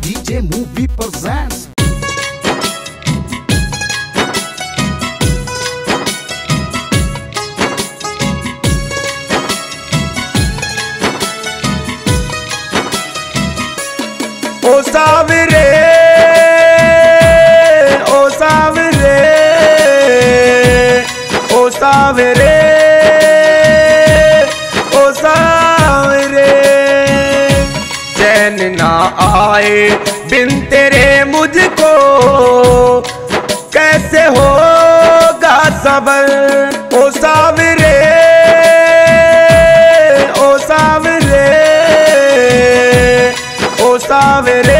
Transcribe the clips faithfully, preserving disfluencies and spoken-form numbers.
DJ movie presents। ओ सावरे ओ सावरे ओ सावरे ओ सावरे, चैन ना आए बिन तेरे मुझको, कैसे होगा सबर। ओ सावरे ओ सावरे ओ सावरे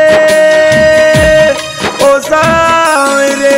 ओ सावरे।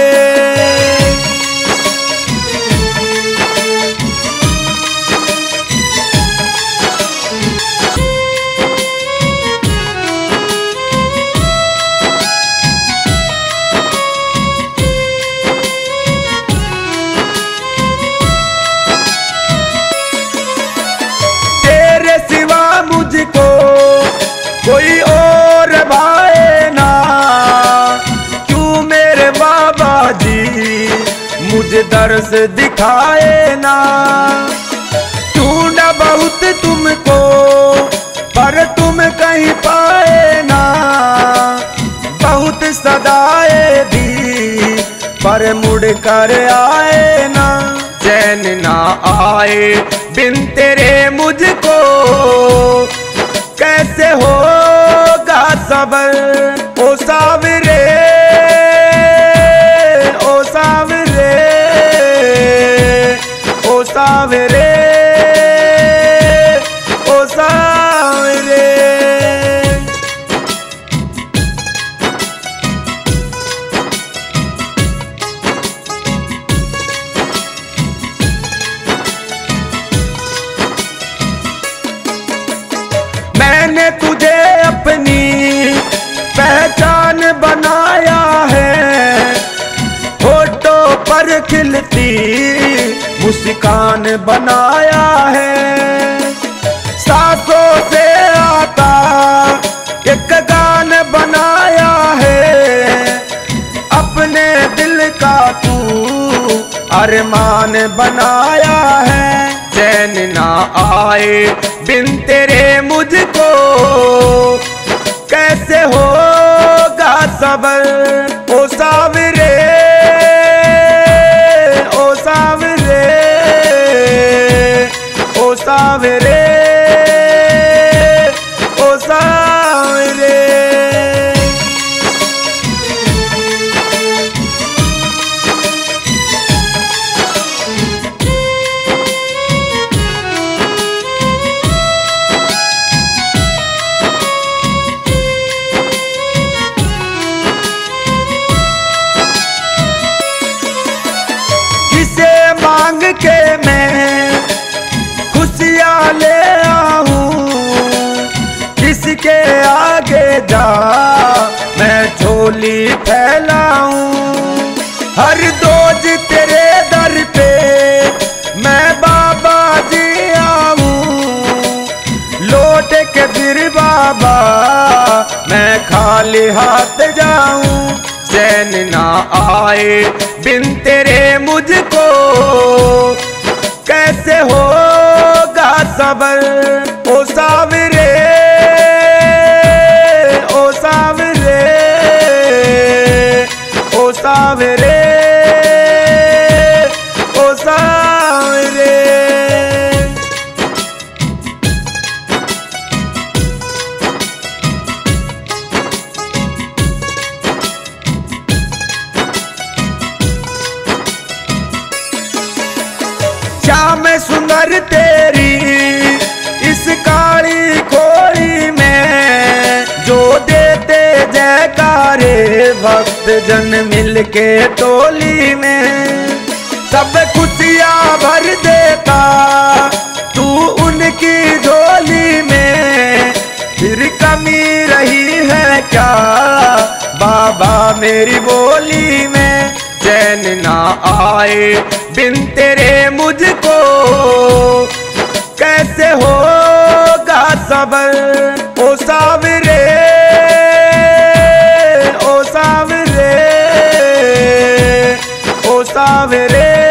तेरे सिवा मुझको कोई और भाए ना, क्यों मेरे बाबा जी मुझे दर्श दिखाए ना। ढूंढा बहुत तुमको पर तुम कहीं पाए ना, बहुत सदाए दी पर मुड़ कर आए ना। चैन ना आए बिन तेरे मुझको, कैसे होगा सबर। ओ सावरे ओ सावरे ओ सावरे ओ सावरे। मैंने तुझे अपनी पहचान बनाया है, होठों पर खिलती मुस्कान बनाया है। सांसों से आता एक गान बनाया है, अपने दिल का तू अरमान बनाया है। चैन ना आए बिन तेरे मुझको, कैसे होगा सबर। ओ सावरे ओ सावरे ओ सावरे ओ सावरे। मांग के मैं खुशियाँ ले आऊं, किसके आगे जा मैं झोली फैलाऊं। हर रोज तेरे दर पे मैं बाबा जी आऊं, लौट के फिर बाबा मैं खाली हाथ जाऊं। चैन ना आए बिन तेरे मुझको, कैसे होगा सबर। ओ सावरे ओ सावरे ओ सावरे ओ सावरे। श्याम सुंदर तेरी इस काली खोड़ी में, जो देते जयकारे भक्त जन मिल के टोली में। सब खुशियाँ भर देता तू उनकी झोली में, फिर कमी रही है क्या बाबा मेरी बोली में। चैन ना आए बिन तेरे मुझको, कैसे होगा सबर। ओ सावरे सावरे